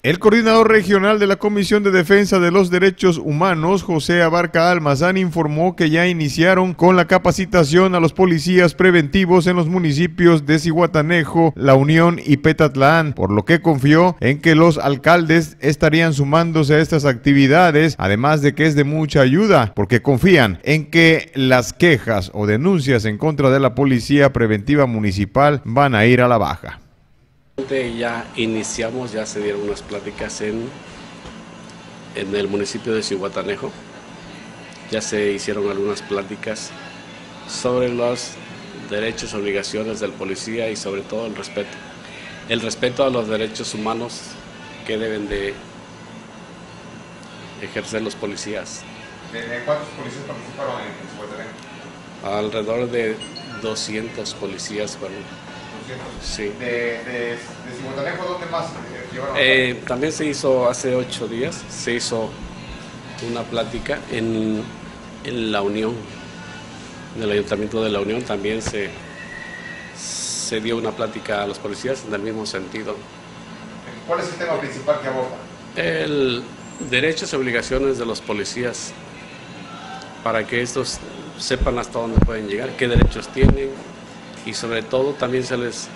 El coordinador regional de la Comisión de Defensa de los Derechos Humanos, José Abarca Almazán, informó que ya iniciaron con la capacitación a los policías preventivos en los municipios de Zihuatanejo, La Unión y Petatlán, por lo que confió en que los alcaldes estarían sumándose a estas actividades, además de que es de mucha ayuda, porque confían en que las quejas o denuncias en contra de la Policía Preventiva Municipal van a ir a la baja. Ya iniciamos, ya se dieron unas pláticas en el municipio de Zihuatanejo. Ya se hicieron algunas pláticas sobre los derechos y obligaciones del policía y sobre todo el respeto a los derechos humanos que deben de ejercer los policías. ¿Cuántos policías participaron en Zihuatanejo? Alrededor de 200 policías fueron. Sí. ¿De Zihuatanejo dónde más llevaron? También se hizo hace 8 días, se hizo una plática en La Unión, en el Ayuntamiento de La Unión también se dio una plática a los policías en el mismo sentido. ¿Cuál es el tema principal que aborda? El derechos y obligaciones de los policías, para que estos sepan hasta dónde pueden llegar, qué derechos tienen. Y sobre todo también se les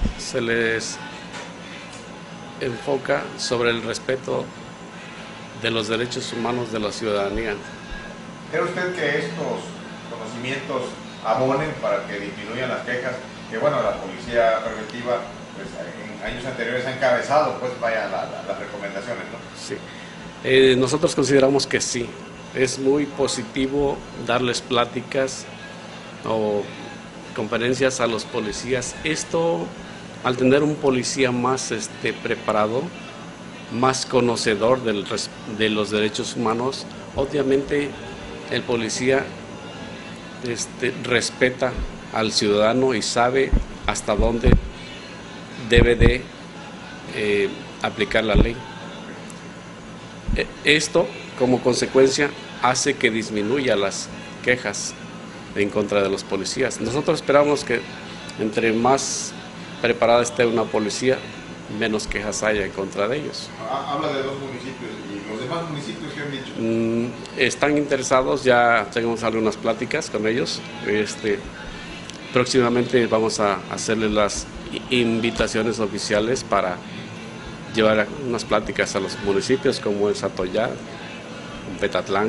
enfoca sobre el respeto de los derechos humanos de la ciudadanía. ¿Cree usted que estos conocimientos abonen para que disminuyan las quejas? Que bueno, la Policía Preventiva pues, en años anteriores ha encabezado pues vaya las recomendaciones, ¿no? Sí. Nosotros consideramos que sí. Es muy positivo darles pláticas o conferencias a los policías. Esto, al tener un policía más preparado, más conocedor de los derechos humanos, obviamente el policía respeta al ciudadano y sabe hasta dónde debe de aplicar la ley. Esto, como consecuencia, hace que disminuya las quejas en contra de los policías. Nosotros esperamos que entre más preparada esté una policía, menos quejas haya en contra de ellos. Habla de 2 municipios, ¿y los demás municipios qué han dicho? Están interesados, ya tenemos algunas pláticas con ellos. Próximamente vamos a hacerles las invitaciones oficiales para llevar unas pláticas a los municipios como es Atoyac, Petatlán.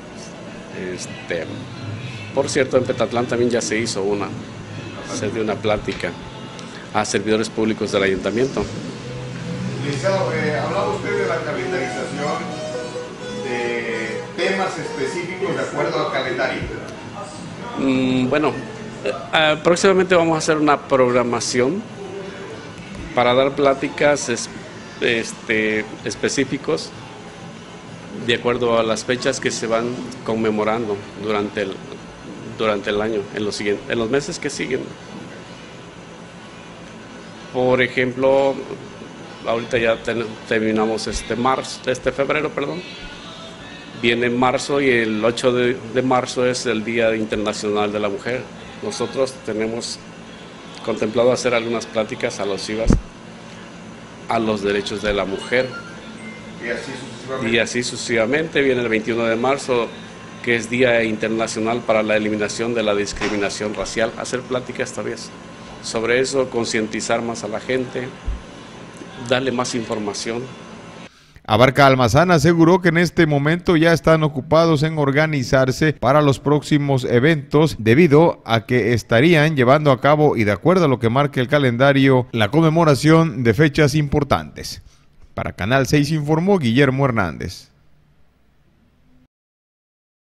Por cierto, en Petatlán también ya se hizo se dio una plática a servidores públicos del ayuntamiento. Licenciado, hablaba usted de la calendarización de temas específicos de acuerdo al calendario. Bueno, próximamente vamos a hacer una programación para dar pláticas específicos de acuerdo a las fechas que se van conmemorando durante el año, en los meses que siguen. Por ejemplo, ahorita ya terminamos febrero, perdón. Viene marzo y el 8 de marzo es el Día Internacional de la Mujer. Nosotros tenemos contemplado hacer algunas pláticas alusivas a los derechos de la mujer. Y así sucesivamente. Viene el 21 de marzo, que es Día Internacional para la Eliminación de la Discriminación Racial. Hacer pláticas todavía sobre eso, concientizar más a la gente, darle más información. Abarca Almazán aseguró que en este momento ya están ocupados en organizarse para los próximos eventos, debido a que estarían llevando a cabo y de acuerdo a lo que marque el calendario, la conmemoración de fechas importantes. Para Canal 6 informó Guillermo Hernández.